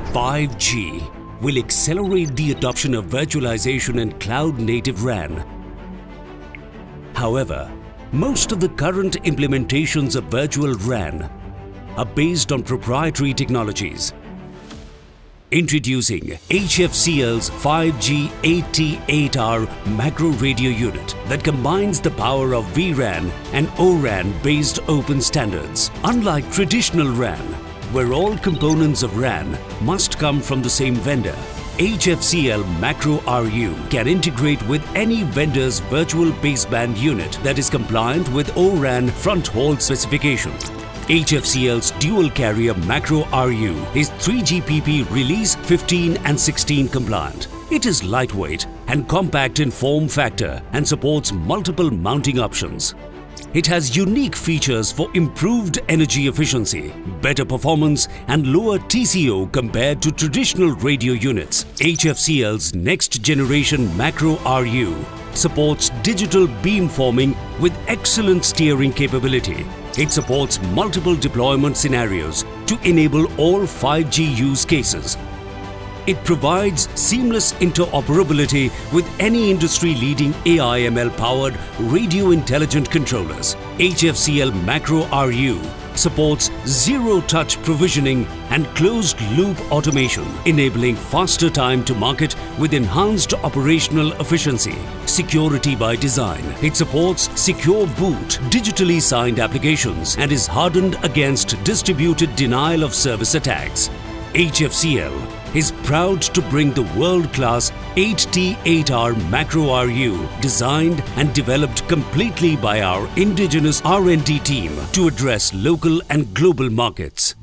5G will accelerate the adoption of virtualization and cloud-native RAN. However, most of the current implementations of virtual RAN are based on proprietary technologies. Introducing HFCL's 5G 88R macro radio unit that combines the power of vRAN and ORAN based open standards. Unlike traditional RAN, where all components of RAN must come from the same vendor, HFCL Macro RU can integrate with any vendor's virtual baseband unit that is compliant with ORAN fronthaul specification. HFCL's dual carrier Macro RU is 3GPP Release 15 and 16 compliant. It is lightweight and compact in form factor and supports multiple mounting options. It has unique features for improved energy efficiency, better performance and lower TCO compared to traditional radio units. HFCL's next generation Macro RU supports digital beamforming with excellent steering capability. It supports multiple deployment scenarios to enable all 5G use cases. It provides seamless interoperability with any industry-leading AI/ML-powered radio intelligent controllers. HFCL Macro RU supports zero-touch provisioning and closed-loop automation, enabling faster time to market with enhanced operational efficiency. Security by design. It supports secure boot, digitally signed applications and is hardened against distributed denial of service attacks. HFCL is proud to bring the world-class 8T8R Macro RU designed and developed completely by our indigenous R&D team to address local and global markets.